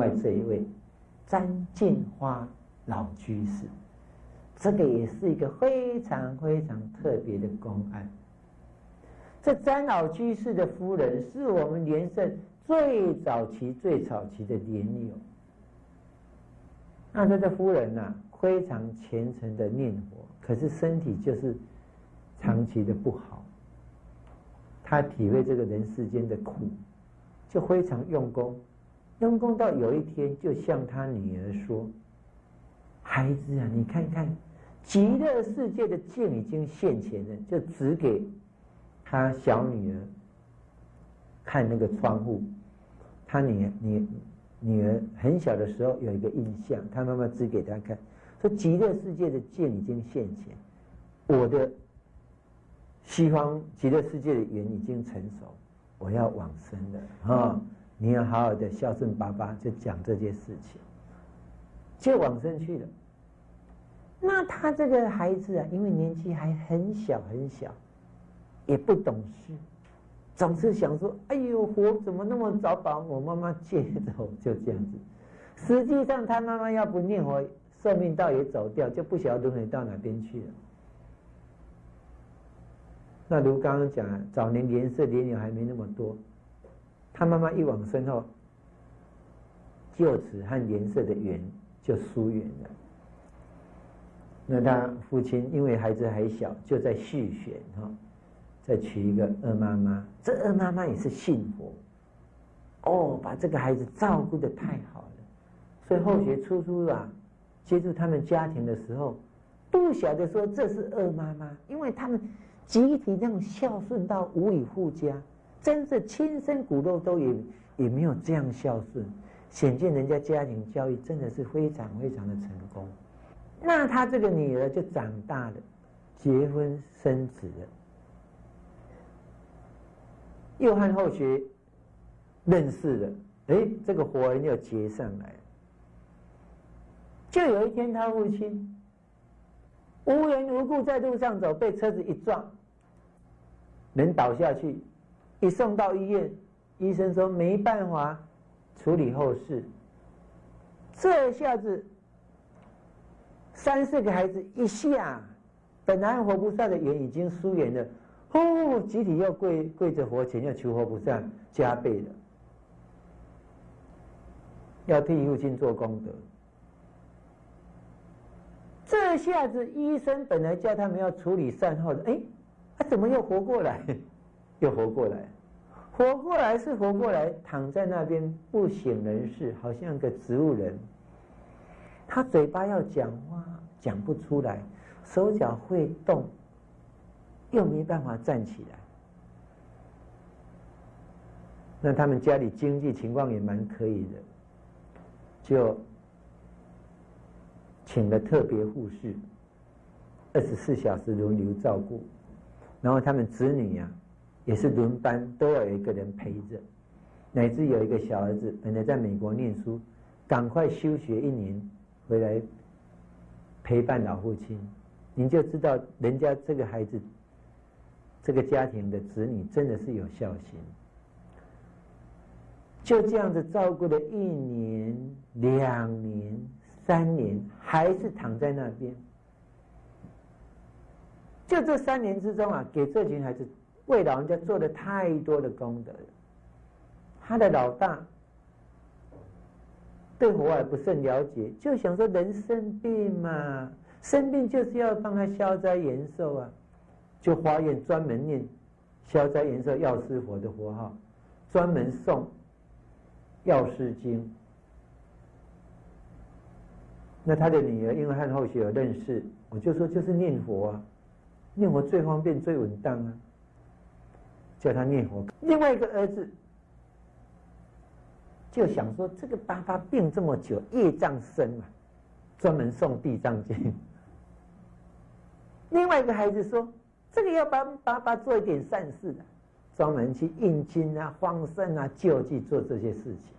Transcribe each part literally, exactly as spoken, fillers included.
外这一位詹进发老居士，这个也是一个非常非常特别的公案。这詹老居士的夫人是我们莲圣最早期最早期的莲友。那他的夫人啊，非常虔诚的念佛，可是身体就是长期的不好。他体会这个人世间的苦，就非常用功，用功到有一天，就向他女儿说：“孩子啊，你看看，极乐世界的境已经现前了。”就指给他小女儿看那个窗户。他女女女儿很小的时候有一个印象，他妈妈指给他看，说极乐世界的境已经现前，我的西方极乐世界的缘已经成熟，我要往生了啊、哦！你要好好的孝顺爸爸，就讲这件事情，就往生去了。那他这个孩子啊，因为年纪还很小很小，也不懂事，总是想说：“哎呦，佛怎么那么早把我妈妈接走？”就这样子。实际上，他妈妈要不念佛，寿命到也走掉，就不晓得轮回到哪边去了。那如刚刚讲，早年莲社莲友还没那么多，他妈妈一往生后，就此和莲社的缘就疏远了。那他父亲因为孩子还小，就在续选哈，再娶一个二妈妈。这二妈妈也是信佛，哦，把这个孩子照顾得太好了。所以后学初初啊，接触他们家庭的时候，不晓得说这是二妈妈，因为他们集体那种孝顺到无以复加，真是亲生骨肉都也也没有这样孝顺，显见人家家庭教育真的是非常非常的成功。那他这个女儿就长大了，结婚生子了，又和后学认识了，哎，这个佛缘又结上来了。就有一天，他父亲无缘无故在路上走，被车子一撞，人倒下去，一送到医院，医生说没办法处理后事。这下子三四个孩子一下，本来活菩萨的缘已经疏远了，哦，集体要跪跪着佛前，要求活菩萨加倍了，要替父亲做功德。这下子医生本来叫他们要处理善后的，哎，他、啊、怎么又活过来？又活过来，活过来是活过来，躺在那边不省人事，好像个植物人。他嘴巴要讲话，讲不出来，手脚会动，又没办法站起来。那他们家里经济情况也蛮可以的，就请了特别护士，二十四小时轮流照顾。然后他们子女啊，也是轮班，都要有一个人陪着。乃至有一个小儿子，本来在美国念书，赶快休学一年，回来陪伴老父亲。您就知道人家这个孩子，这个家庭的子女真的是有孝心。就这样子照顾了一年、两年、三年，还是躺在那边。就这三年之中啊，给这群孩子为老人家做了太多的功德了。他的老大对佛法不甚了解，就想说人生病嘛，生病就是要帮他消灾延寿啊，就发愿专门念消灾延寿药师佛的佛号，专门诵药师经。那他的女儿因为和后学有认识，我就说就是念佛啊，念佛最方便最稳当啊，叫他念佛。另外一个儿子就想说，这个爸爸病这么久，业障深嘛，专门诵地藏经。另外一个孩子说，这个要帮爸爸做一点善事的，专门去印经啊、放生啊、救济做这些事情。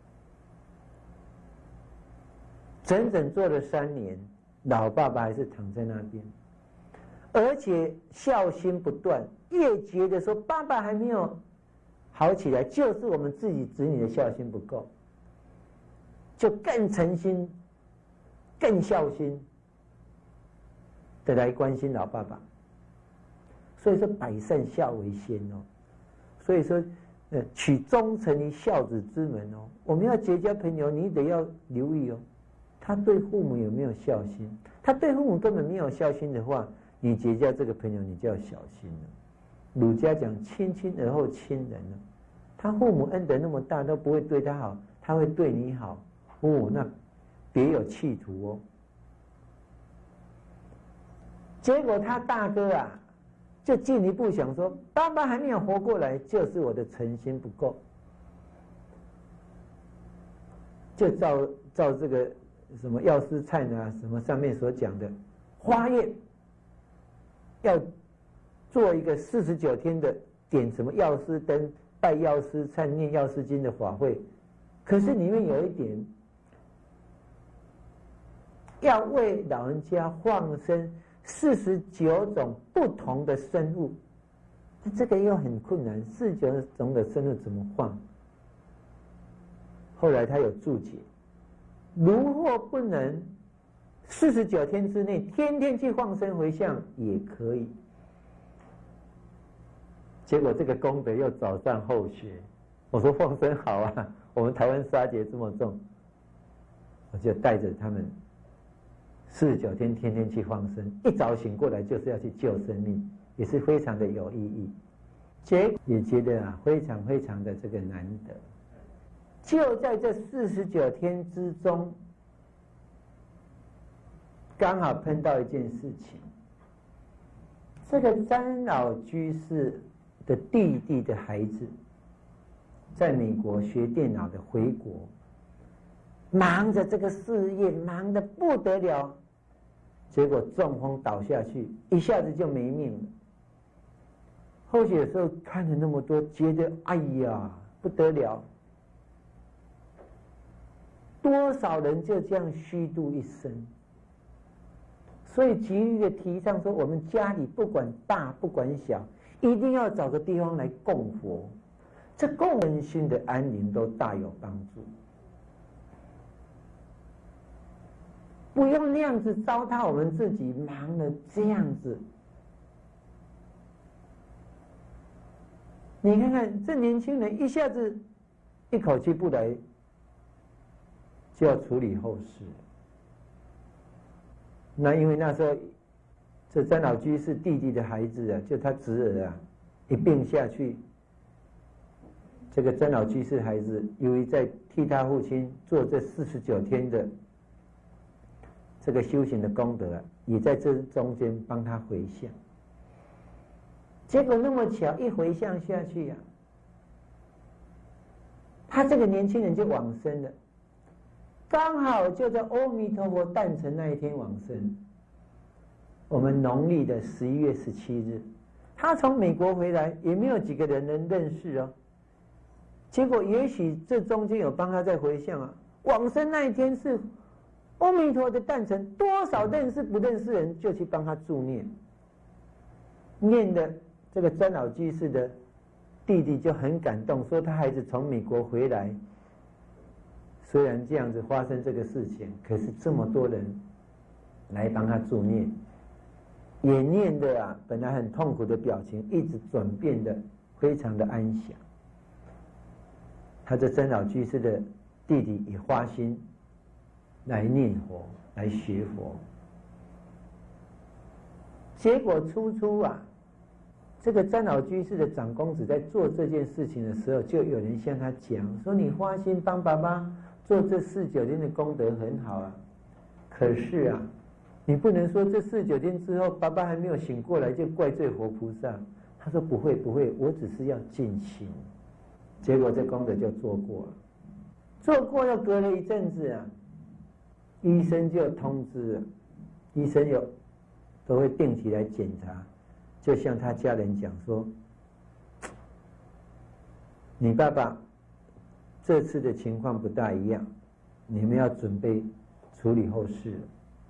整整做了三年，老爸爸还是躺在那边，而且孝心不断，越觉得说爸爸还没有好起来，就是我们自己子女的孝心不够。 就更诚心、更孝心的来关心老爸爸。所以说，百善孝为先哦。所以说，呃，取忠诚于孝子之门哦。我们要结交朋友，你得要留意哦，他对父母有没有孝心？他对父母根本没有孝心的话，你结交这个朋友，你就要小心了。儒家讲亲亲而后亲人了，他父母恩德那么大，都不会对他好，他会对你好，哦，那别有企图哦。结果他大哥啊，就进一步想说，爸爸还没有活过来，就是我的诚心不够，就照照这个什么药师菜呢，什么上面所讲的花宴，要做一个四十九天的点什么药师灯、拜药师忏、念药师经的法会，可是里面有一点，要为老人家放生四十九种不同的生物，那这个又很困难，四十九种的生物怎么放？后来他有注解，如或不能四十九天之内天天去放生回向也可以。结果这个功德又早上后学，我说放生好啊，我们台湾杀劫这么重，我就带着他们四十九天天天去放生，一早醒过来就是要去救生命，也是非常的有意义。结果也觉得啊，非常非常的这个难得。就在这四十九天之中，刚好碰到一件事情，这个詹老居士的弟弟的孩子在美国学电脑的回国，忙着这个事业，忙得不得了，结果中风倒下去，一下子就没命了。后续有时候看了那么多，觉得哎呀不得了，多少人就这样虚度一生。所以极力的提倡说，我们家里不管大不管小，一定要找个地方来供佛，这供人心的安宁都大有帮助。不用那样子糟蹋我们自己，忙了这样子。你看看这年轻人一下子一口气不来，就要处理后事。那因为那时候这詹老居士弟弟的孩子啊，就他侄儿啊，一病下去，这个詹老居士孩子由于在替他父亲做这四十九天的这个修行的功德啊，也在这中间帮他回向。结果那么巧，一回向下去啊，他这个年轻人就往生了，刚好就在阿弥陀佛诞辰那一天往生。我们农历的十一月十七日，他从美国回来，也没有几个人能认识哦。结果也许这中间有帮他在回向啊，往生那一天是阿弥陀的诞辰，多少认识不认识人就去帮他助念，念的这个詹老居士的弟弟就很感动，说他孩子从美国回来，虽然这样子发生这个事情，可是这么多人来帮他助念，也念的啊，本来很痛苦的表情，一直转变的非常的安详。他这詹老居士的弟弟也发心来念佛，来学佛。结果初初啊，这个詹老居士的长公子在做这件事情的时候，就有人向他讲说：“你发心帮爸爸做这四九天的功德很好啊，可是啊，你不能说这四九天之后爸爸还没有醒过来就怪罪活菩萨。”他说：“不会不会，我只是要尽心。”结果这功德就做过了，做过又隔了一阵子啊，医生就通知了，医生有都会定期来检查，就向他家人讲说：“你爸爸这次的情况不大一样，你们要准备处理后事了。”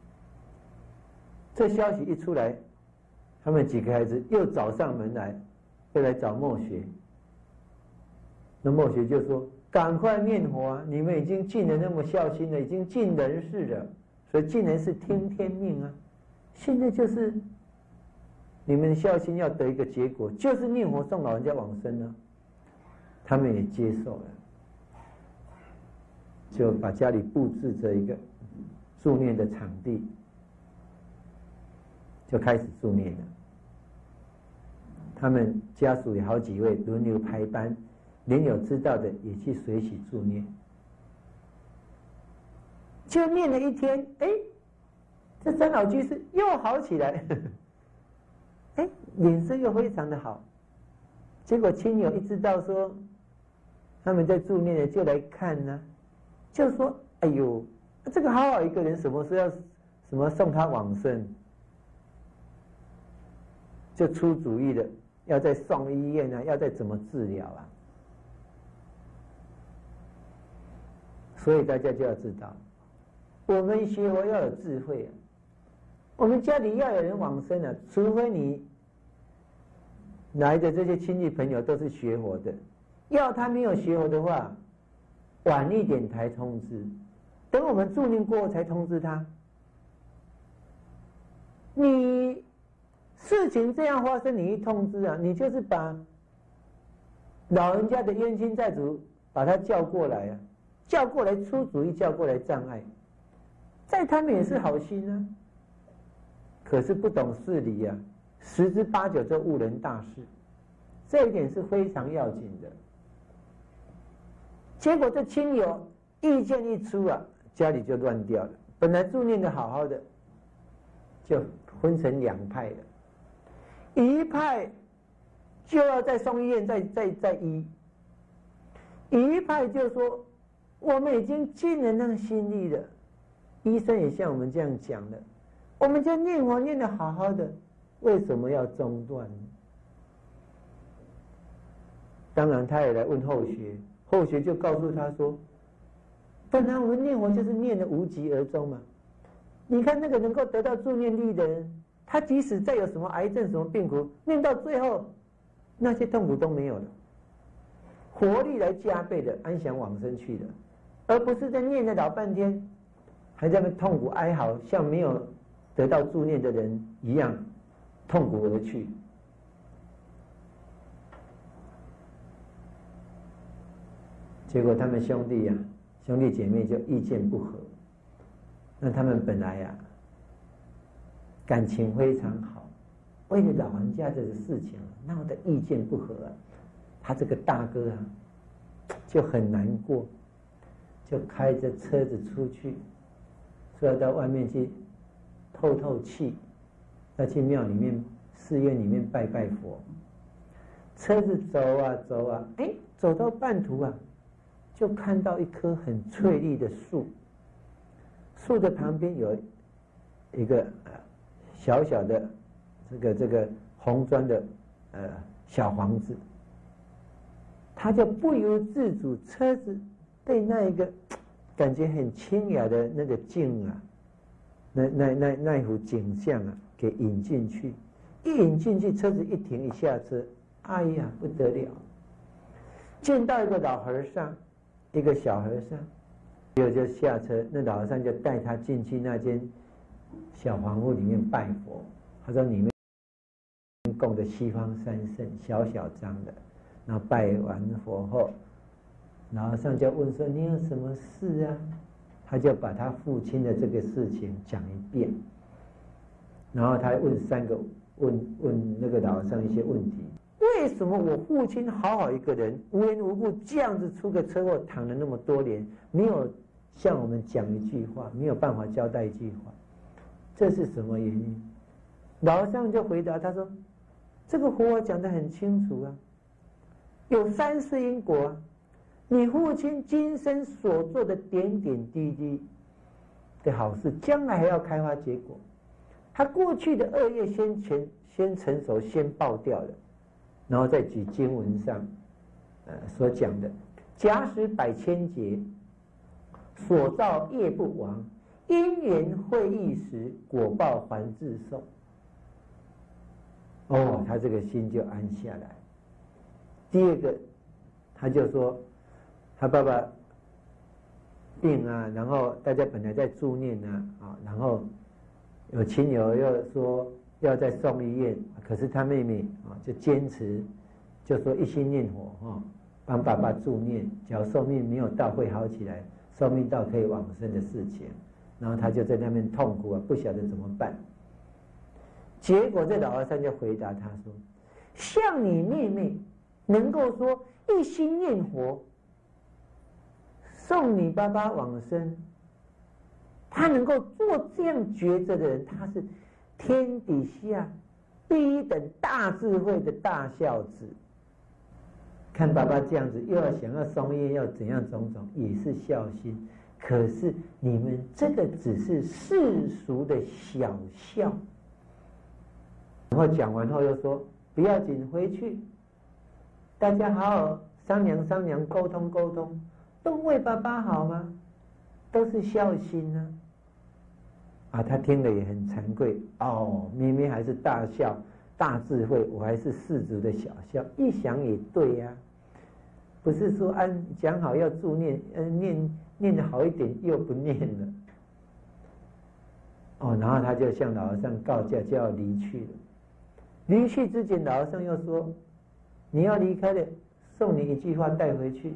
这消息一出来，他们几个孩子又找上门来，又来找默学。那默学就说：“ 赶快念佛啊！你们已经尽了那么孝心了，已经尽人事了，所以尽人事听天命啊！现在就是你们孝心要得一个结果，就是念佛送老人家往生啊！他们也接受了，就把家里布置着一个助念的场地，就开始助念了。他们家属有好几位轮流排班，连有知道的也去随喜助念。就念了一天，哎，这三老居士又好起来，哎，脸色又非常的好。结果亲友一知道说他们在助念的，就来看呢、啊，就说：“哎呦，这个好好一个人，什么时候要什么送他往生？”就出主意了，要再送医院啊，要再怎么治疗啊。所以大家就要知道，我们学佛要有智慧啊。我们家里要有人往生啊，除非你来的这些亲戚朋友都是学佛的，要他没有学佛的话，晚一点才通知，等我们助念过后才通知他。你事情这样发生，你一通知啊，你就是把老人家的冤亲债主把他叫过来啊，叫过来出主意，叫过来障碍，在他们也是好心啊，可是不懂事理啊，十之八九就误人大事，这一点是非常要紧的。结果这亲友意见一出啊，家里就乱掉了。本来助念的好好的，就分成两派了。一派就要在送医院再再再医，一派就说我们已经尽了那个心力了，医生也像我们这样讲的，我们就念佛念得好好的，为什么要中断呢？当然他也来问后学，后学就告诉他说，本来我们念佛就是念得无疾而终嘛，你看那个能够得到助念力的人，他即使再有什么癌症什么病苦，念到最后那些痛苦都没有了，活力来加倍的安详往生去的，而不是在念了老半天还在那痛苦哀嚎，像没有得到助念的人一样痛苦而去。结果他们兄弟呀、啊、兄弟姐妹就意见不合，那他们本来呀、啊感情非常好，为了老人家这个事情闹得意见不合啊，他这个大哥啊就很难过，就开着车子出去，说要到外面去透透气，要去庙里面寺院里面拜拜佛。车子走啊走啊，哎，走到半途啊，就看到一棵很翠绿的树，树的旁边有一个小小的这个这个红砖的呃小房子，他就不由自主，车子被那一个感觉很清雅的那个景啊，那那那那一幅景象啊，给引进去。一引进去，车子一停一下车，哎呀不得了，见到一个老和尚，一个小和尚，结果就下车，那老和尚就带他进去那间小房屋里面拜佛。他说里面供的西方三圣，小小张的。然后拜完佛后，老和尚就问说：“你有什么事啊？”他就把他父亲的这个事情讲一遍。然后他问三个问问那个老和尚一些问题：为什么我父亲好好一个人，无缘无故这样子出个车祸，躺了那么多年，没有向我们讲一句话，没有办法交代一句话？这是什么原因？老和尚就回答他说：“这个佛讲得很清楚啊，有三世因果啊，你父亲今生所做的点点滴滴的好事，将来还要开花结果。他过去的恶业先前先成熟，先爆掉了，然后再举经文上呃所讲的，假使百千劫，所造业不亡。”因缘会意时，果报还自受。哦，他这个心就安下来。第二个，他就说， 他爸爸病啊，然后大家本来在助念啊，啊，然后有亲友又说要再送医院，可是他妹妹啊就坚持，就说一心念佛哈，帮爸爸助念，只要寿命没有到会好起来，寿命到可以往生的事情，然后他就在那边痛苦啊，不晓得怎么办。结果这老和尚就回答他说：像你妹妹能够说一心念佛送你爸爸往生，他能够做这样抉择的人，他是天底下第一等大智慧的大孝子。看爸爸这样子，又要想要送医，要怎样种种，也是孝心。可是你们这个只是世俗的小孝。然后讲完后又说不要紧，回去大家好好商量商量，沟通沟通，都为爸爸好吗？都是孝心呢、啊。啊，他听了也很惭愧哦，明明还是大孝大智慧，我还是世俗的小孝。一想也对呀、啊，不是说按讲好要助念，呃，念念得好一点又不念了。哦，然后他就向老和尚告假，就要离去了。离去之前，老和尚又说：“你要离开了，送你一句话带回去。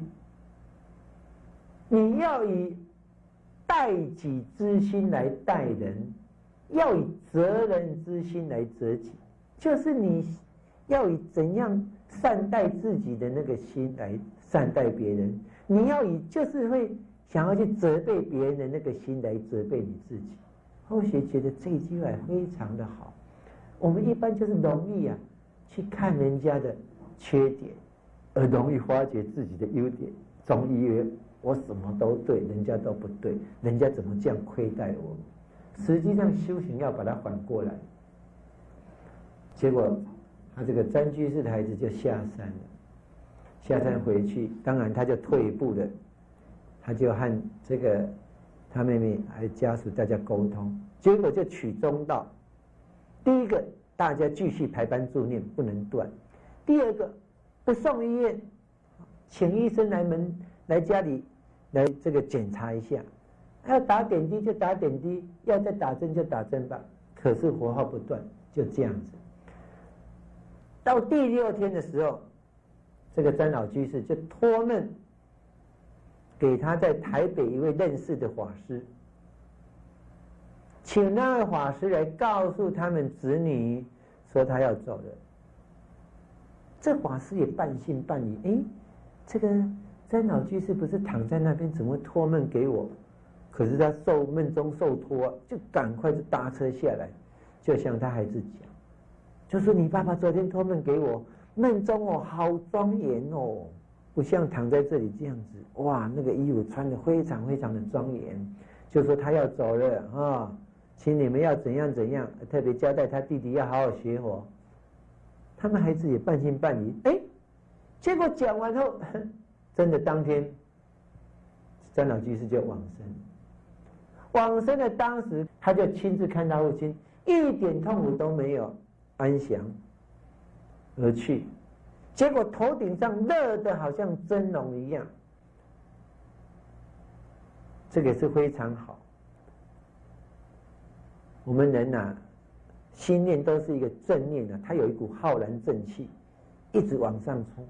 你要以待己之心来待人，要以责人之心来责己，就是你要以怎样善待自己的那个心来善待别人，你要以就是会想要去责备别人的那个心来责备你自己。”后学觉得这句话非常的好。我们一般就是容易啊去看人家的缺点，而容易发觉自己的优点，总以为我什么都对，人家都不对，人家怎么这样亏待我？实际上修行要把它反过来。结果他这个詹居士的孩子就下山了，下山回去，当然他就退一步了，他就和这个他妹妹还有家属大家沟通，结果就取中道。第一个，大家继续排班助念，不能断；第二个，不送医院，请医生来门来家里来这个检查一下，要打点滴就打点滴，要再打针就打针吧。可是佛号不断，就这样子。到第六天的时候，这个詹老居士就托梦给他在台北一位认识的法师，请那位法师来告诉他们子女说他要走了。这法师也半信半疑，哎，这个詹老居士不是躺在那边，怎么会托梦给我？可是他受梦中受托，就赶快就搭车下来，就向他孩子讲，就说你爸爸昨天托梦给我，梦中哦好庄严哦，不像躺在这里这样子，哇，那个衣服穿得非常非常的庄严，就说他要走了啊。哦，请你们要怎样怎样，特别交代他弟弟要好好学佛。他们孩子也半信半疑，哎，结果讲完后，真的当天，詹老居士就往生。往生的当时，他就亲自看到父亲一点痛苦都没有，安详而去。结果头顶上热得好像蒸笼一样，这个是非常好。我们人呐、啊，心念都是一个正念的、啊，它有一股浩然正气，一直往上冲。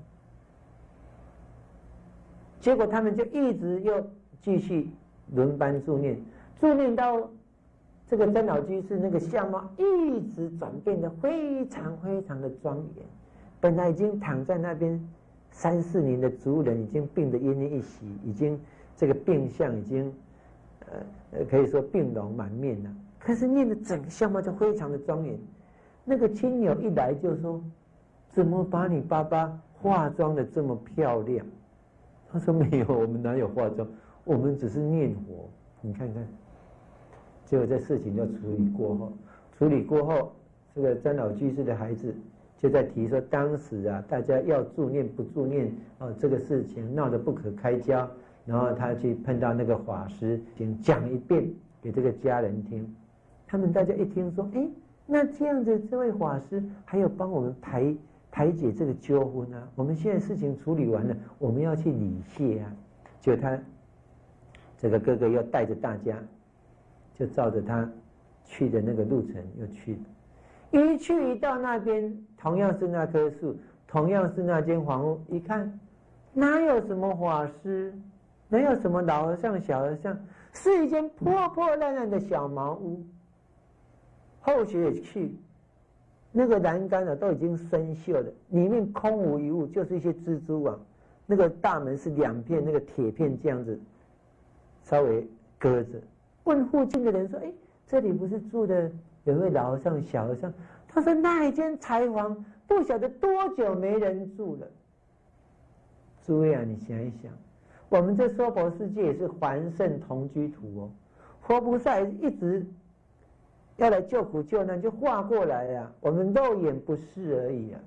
结果他们就一直又继续轮班助念，助念到这个詹老居士那个相貌一直转变得非常非常的庄严。本来已经躺在那边三四年的族人，已经病得奄奄一息，已经这个病相已经呃可以说病容满面了。可是念的整个相貌就非常的庄严。那个亲友一来就说：“怎么把你爸爸化妆的这么漂亮？”他说：“没有，我们哪有化妆，我们只是念佛。”你看看，结果这事情就处理过后，处理过后，这个詹老居士的孩子就在提说，当时啊，大家要助念不助念哦，这个事情闹得不可开交。然后他去碰到那个法师，先讲一遍给这个家人听。他们大家一听说，哎，那这样子，这位法师还有帮我们排排解这个纠纷啊。我们现在事情处理完了，我们要去礼谢啊。 就他这个哥哥又带着大家，就照着他去的那个路程又去了。一去一到那边，同样是那棵树，同样是那间房屋，一看哪有什么法师，哪有什么老和尚小和尚，是一间破破烂烂的小茅屋。后学也去，那个栏杆啊都已经生锈了，里面空无一物，就是一些蜘蛛网。那个大门是两片那个铁片这样子稍微搁着。问附近的人说：“哎，这里不是住的有位老和尚小和尚？”他说：“那一间柴房不晓得多久没人住了。”诸位啊，你想一想，我们这娑婆世界也是还圣同居土哦，活菩萨一直要来救苦救难，就化过来呀、啊，我们肉眼不视而已啊。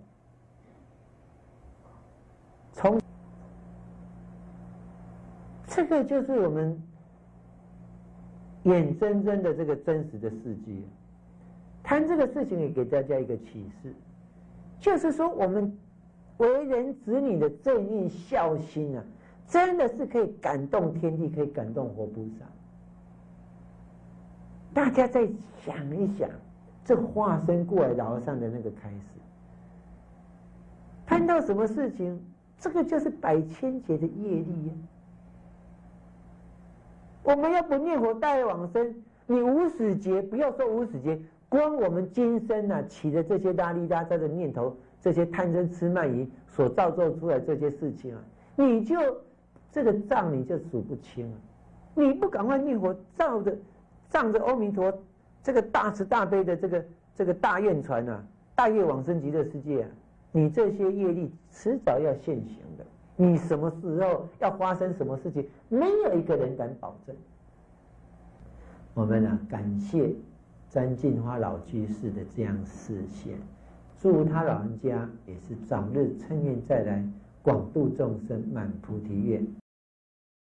从这个就是我们眼睁睁的这个真实的世界。谈这个事情也给大家一个启示，就是说我们为人子女的正念孝心啊，真的是可以感动天地，可以感动活菩萨。大家再想一想，这化身过来老和尚的那个开始，碰到什么事情，这个就是百千劫的业力呀、啊。我们要不念佛带往生，你无始劫，不要说无始劫，光我们今生啊起的这些拉里拉扎的念头，这些贪嗔痴慢疑所造作出来这些事情啊，你就这个账你就数不清了。你不赶快念佛，照着仗着阿弥陀这个大慈大悲的这个这个大愿船啊，大愿往生极乐世界啊，你这些业力迟早要现行的。你什么时候要发生什么事情，没有一个人敢保证。我们啊，感谢詹进发老居士的这样示现，祝他老人家也是早日称愿再来，广度众生，满菩提愿。